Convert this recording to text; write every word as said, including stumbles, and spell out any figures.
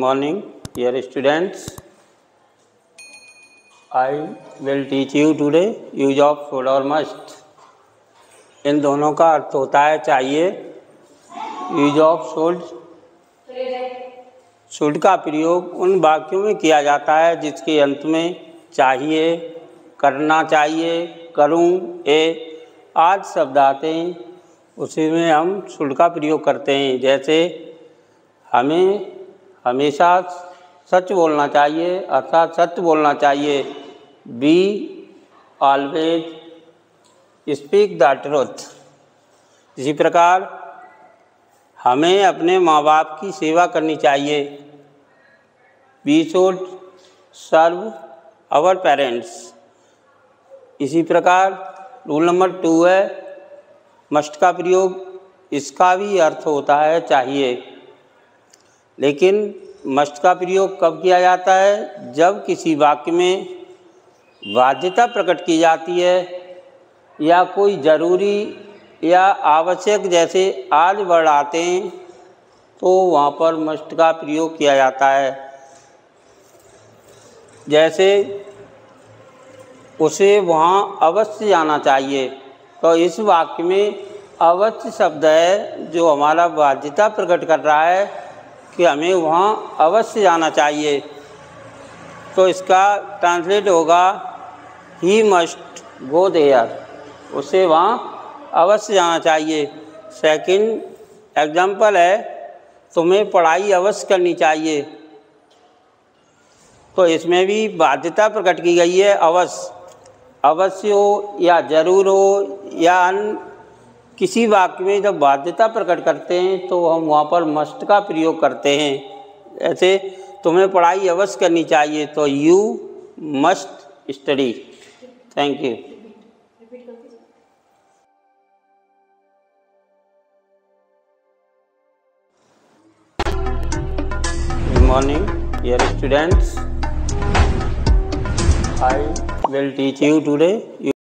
morning, dear students. I will teach you today use of should और must. इन दोनों का अर्थ होता है चाहिए। यूज ऑफ शुड, शुड का प्रयोग उन वाक्यों में किया जाता है जिसके अंत में चाहिए, करना चाहिए, करूं, ए आदि शब्द आते हैं, उसी में हम शुड का प्रयोग करते हैं। जैसे हमें हमेशा सच बोलना चाहिए, अर्थात सत्य बोलना चाहिए। Be always speak the truth. इसी प्रकार हमें अपने माँ बाप की सेवा करनी चाहिए। We should serve our parents. इसी प्रकार रूल नंबर टू है मस्ट का प्रयोग। इसका भी अर्थ होता है चाहिए, लेकिन मस्ट का प्रयोग कब किया जाता है? जब किसी वाक्य में बाध्यता प्रकट की जाती है या कोई ज़रूरी या आवश्यक जैसे आज वर्ड आते हैं तो वहाँ पर मस्ट का प्रयोग किया जाता है। जैसे उसे वहाँ अवश्य जाना चाहिए, तो इस वाक्य में अवश्य शब्द है जो हमारा बाध्यता प्रकट कर रहा है कि हमें वहाँ अवश्य जाना चाहिए। तो इसका ट्रांसलेट होगा ही मस्ट गो देयर। उसे वहाँ अवश्य जाना चाहिए। सेकंड एग्जाम्पल है तुम्हें पढ़ाई अवश्य करनी चाहिए। तो इसमें भी बाध्यता प्रकट की गई है अवश्य। अवश्य हो या जरूर हो या अन्य किसी वाक्य में जब बाध्यता प्रकट करते हैं तो हम वहाँ पर मस्ट का प्रयोग करते हैं। ऐसे तुम्हें पढ़ाई अवश्य करनी चाहिए, तो you must study. Thank you. Good morning, dear students. I will teach you today